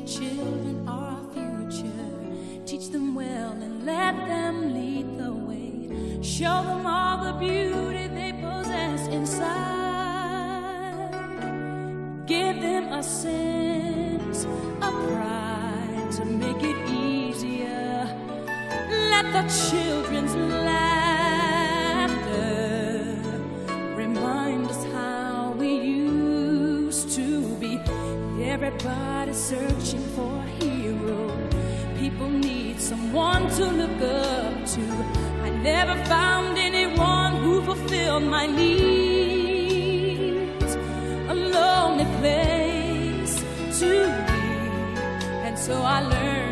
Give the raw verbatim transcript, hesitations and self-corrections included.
Children are our future. Teach them well and let them lead the way. Show them all the beauty they possess inside. Give them a sense of pride to make it easier. Let the children's laughter remind us how we used to be. Everybody's searching for a hero. People need someone to look up to. I never found anyone who fulfilled my needs. A lonely place to be, and so I learned